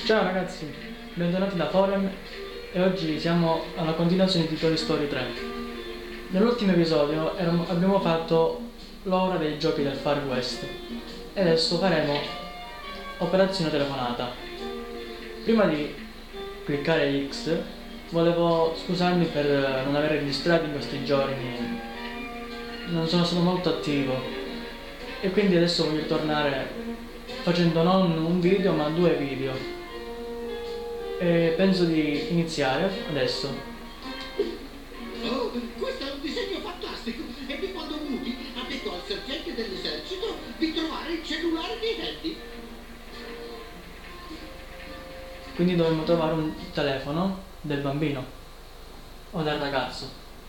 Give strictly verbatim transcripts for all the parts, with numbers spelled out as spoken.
Ciao ragazzi, bentornati da Forem e oggi siamo alla continuazione di Toy Story tre. Nell'ultimo episodio eravamo- abbiamo fatto l'ora dei giochi del Far West e adesso faremo operazione telefonata. Prima di cliccare X volevo scusarmi per non aver registrato in questi giorni, non sono stato molto attivo e quindi adesso voglio tornare facendo non un video ma due video. E penso di iniziare adesso. Oh, questo è un disegno fantastico! È di quando Woody ha detto al sergente dell'esercito di trovare il cellulare di Andy. Quindi dovremmo trovare un telefono del bambino o del ragazzo.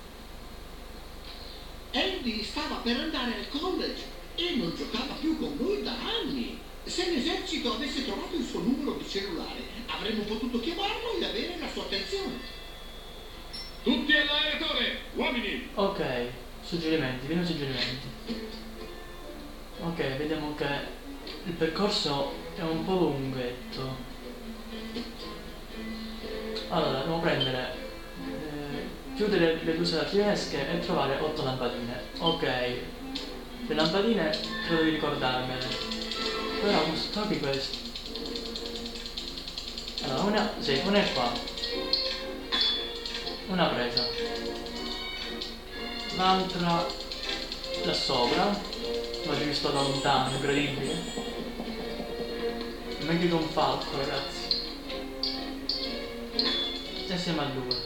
Andy stava per andare al college e non giocava più con noi da anni. Se l'esercito avesse trovato il suo numero di cellulare, avremmo potuto chiamarlo e avere la sua attenzione. Tutti all'aeratore, uomini! Ok, suggerimenti, vieni suggerimenti. Ok, vediamo che il percorso è un po' lunghetto. Allora, dobbiamo prendere, eh, chiudere le due serafinesche e trovare otto lampadine. Ok, le lampadine credo di ricordarmele. Però come trovi questo? Allora, una, sì, una è qua. Una presa. L'altra là sopra. L'ho già visto da lontano, incredibile. Meglio che un falco, ragazzi. E siamo a due.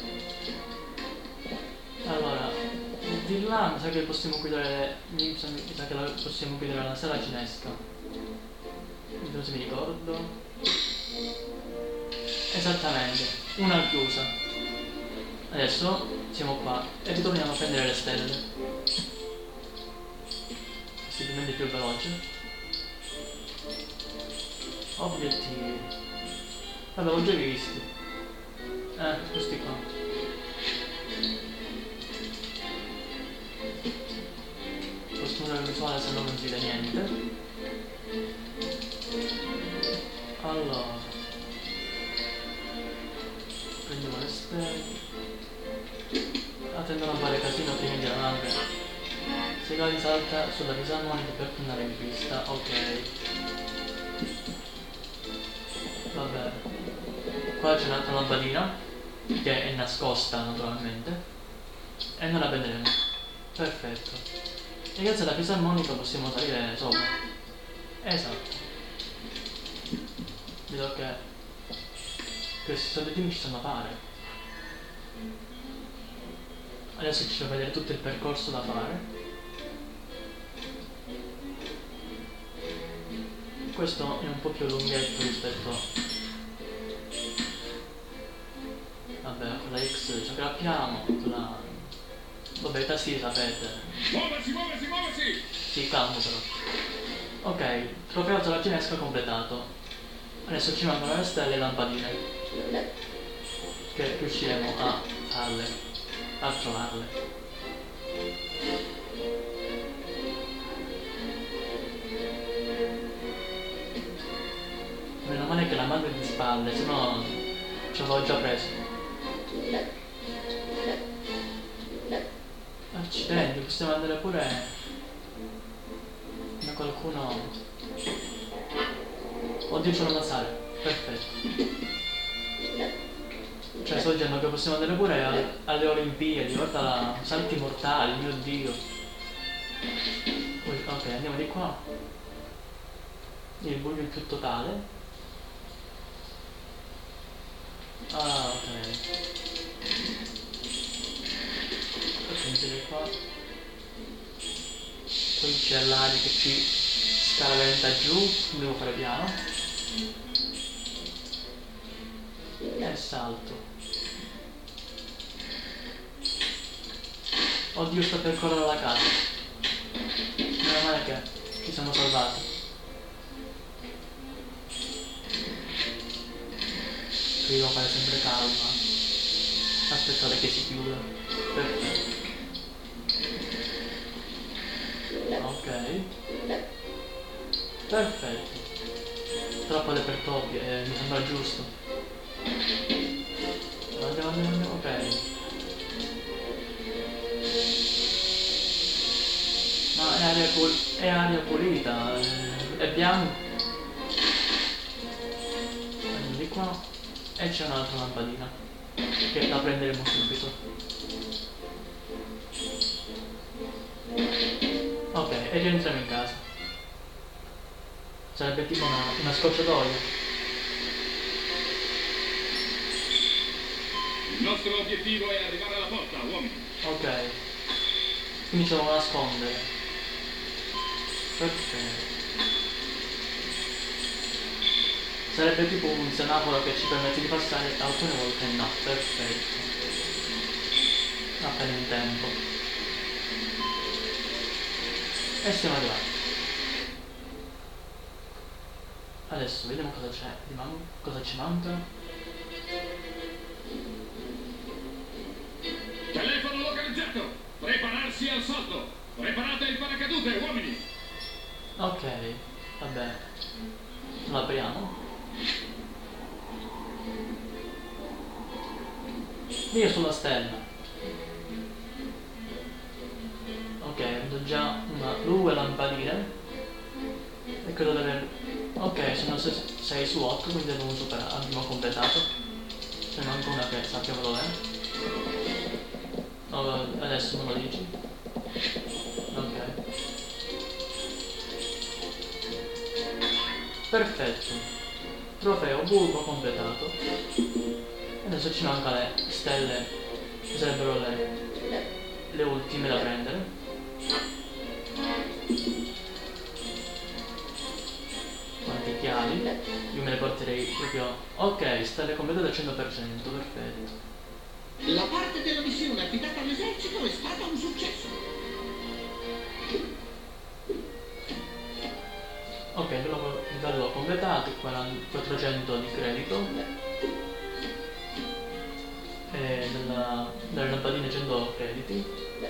Allora, di là mi sa che possiamo chiudere. Mi sa, mi sa che la, possiamo chiudere la sala cinesca. Non se mi ricordo. Esattamente, una chiusa. Adesso siamo qua e ritorniamo a prendere le stelle. Possibilmente più veloce. Obiettivi. Vabbè, l'ho già visti. Eh, questi qua. Postura visuale se no non si vede niente. Allora, prendiamo le stelle. Attendo a non fare casino prima di andare. Se la risalta sulla fisarmonica per tornare in pista. Ok. Vabbè. Qua c'è un'altra lampadina che è nascosta naturalmente e non la prenderemo. Perfetto. E grazie alla fisarmonica possiamo salire sopra. Esatto. Vedo che questi soldatini ci sanno fare. Adesso ci fa vedere tutto il percorso da fare. Questo è un po' più lunghetto rispetto. Vabbè, con la X ci aggrappiamo, con la. Vabbè, i tasti sapete. Muoversi, muoversi, muoversi! Sì, calmo però. Ok, trofeo della cinesca completato. Adesso ci mancano le stelle e le lampadine che riusciremo a farle, a trovarle. Meno male che la mano è di spalle, sennò ce l'avevo già preso. Accidenti, possiamo andare pure da qualcuno. Oddio, c'è una sala, perfetto. Cioè sto dicendo che possiamo andare pure a, alle Olimpiadi, guarda la salti mortali, mio dio. Poi, ok, andiamo di qua. Il buio più totale. Ah, ok. Attenzione qua. Poi c'è l'aria che ci scaraventa giù, devo fare piano. E salto. Oddio, sto per correre alla casa. Meno male che ci siamo salvati. Qui devo fare sempre calma. Aspettate che si chiuda. Perfetto. Ok. Perfetto. troppo le per topi, eh, mi sembra giusto. Andiamo, andiamo, andiamo, ok. Ma è aria, pul è aria pulita, è, è bianco. Andiamo di qua. E c'è un'altra lampadina, che la prenderemo subito. Ok, e rientriamo in casa. Sarebbe tipo una, una scorciatoia. Il nostro obiettivo è arrivare alla porta, uomini. Ok. Quindi ce lo devo nascondere. Perfetto. Sarebbe tipo un semaforo che ci permette di passare, alcune volte no. Perfetto. Appena in tempo. E siamo arrivati. Adesso vediamo cosa c'è, cosa ci manca. Telefono localizzato! Prepararsi al salto! Preparate il paracadute, uomini! Ok, vabbè. Lo apriamo. Io sulla stella. Ok, vedo già una, due lampadine. E credo di aver... Ok, sono sei su otto, quindi abbiamo superato, abbiamo completato. Ce ne manca una che sappiamo dov'è. Oh, adesso me lo dici. Ok. Perfetto. Trofeo bulbo completato. Adesso ci manca le stelle, che sarebbero le, le ultime da prendere. Quante chiavi? Io me le porterei proprio... Ok, stelle completate al cento per cento, perfetto. La parte della missione affidata all'esercito è stata un successo. Ok, livello completato, quattrocento di credito. E della, delle lampadine cento crediti.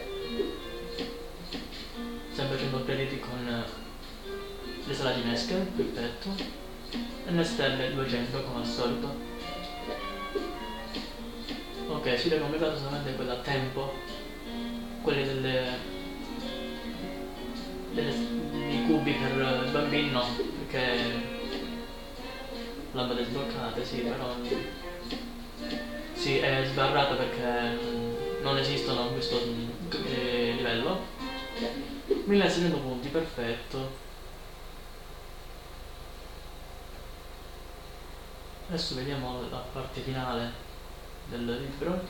Sempre cento crediti con le saladinesche, perfetto. E le stelle duecento come al solito. Ok, si deve completare solamente quella a tempo. Quelli delle, delle i cubi per i bambini no, perché lampade sbloccate, sì, però sì, è sbarrata perché non esistono a questo eh, livello. milleseicento punti, perfetto. Adesso vediamo la parte finale del libro.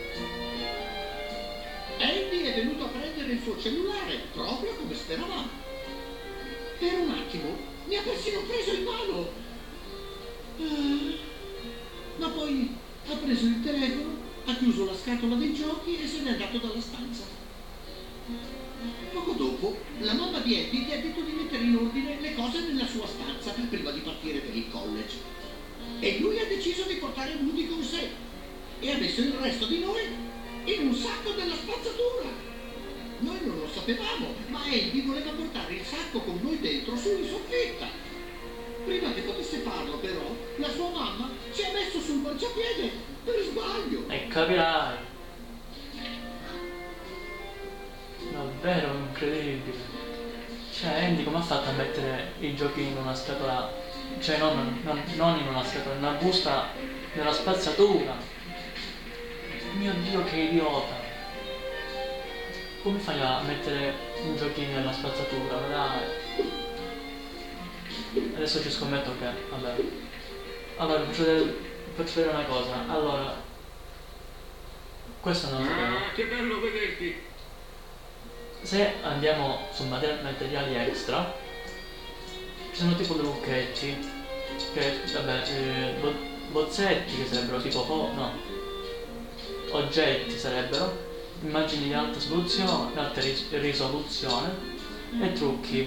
Andy è venuto a prendere il suo cellulare, proprio come speravamo. Per un attimo mi ha persino preso in mano. Ah, ma poi ha preso il telefono, ha chiuso la scatola dei giochi e se n'è andato dalla stanza. Poco dopo, la mamma di Andy gli ha detto di mettere in ordine le cose nella sua stanza prima di partire per il college. E lui ha deciso di portare Woody con sé e ha messo il resto di noi in un sacco della spazzatura. Noi non lo sapevamo, ma Andy voleva portare il sacco con noi dentro su in soffitta. Prima che potesse farlo, però, la sua mamma ci ha messo sul marciapiede per sbaglio. E capirai. Davvero incredibile. Cioè, Andy come ha fatto a mettere i giochi in una scatola? Cioè, non, non, non in una scatola, in una busta nella spazzatura. Mio Dio, che idiota. Come fai a mettere un giochino nella spazzatura? Ma dai. Adesso ci scommetto che... Vabbè. Allora, faccio vedere, faccio vedere una cosa. Allora... Questo non lo sapevo. Ah, che bello vederti! Se andiamo su materiali extra, ci sono tipo trucchetti, che, vabbè, eh, bo bozzetti che sarebbero tipo... Oh, no. Oggetti sarebbero. Immagini di alta soluzione, alta ris risoluzione e trucchi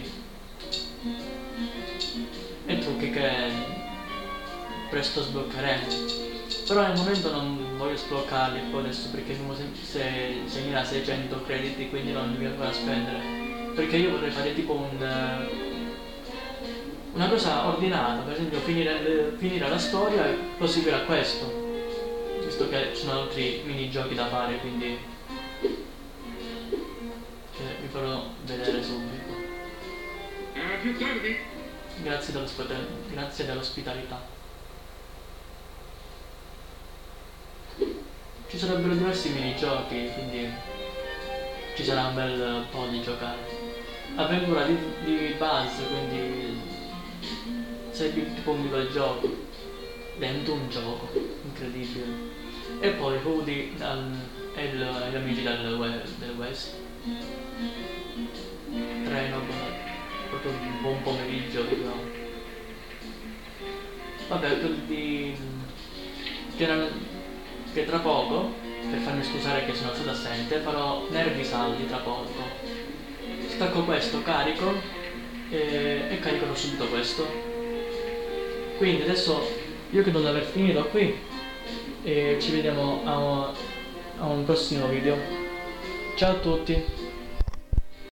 e trucchi che presto sbloccheremo, però al momento non voglio sbloccarli poi adesso perché segnerà seicento crediti, quindi non li voglio ancora spendere, perché io vorrei fare tipo un una cosa ordinata, per esempio finire, finire la storia e proseguire a questo, visto che ci sono altri minigiochi da fare, quindi che vi farò vedere subito. A più tardi. Grazie dell'ospita- grazie dell'ospitalità. Ci sarebbero diversi minigiochi, quindi ci sarà un bel po' di giocare. Avventura di, di Buzz, quindi sei tipo un videogioco dentro un gioco incredibile. E poi Woody dal, e il, gli amici del, we- del West. Treno, proprio un buon pomeriggio, diciamo. Vabbè, quindi che, non- che tra poco, per farmi scusare che sono stato assente, farò nervi saldi tra poco. Stacco questo, carico e, e caricherò subito questo. Quindi adesso io credo di aver finito qui e ci vediamo a un, a un prossimo video. Ciao a tutti.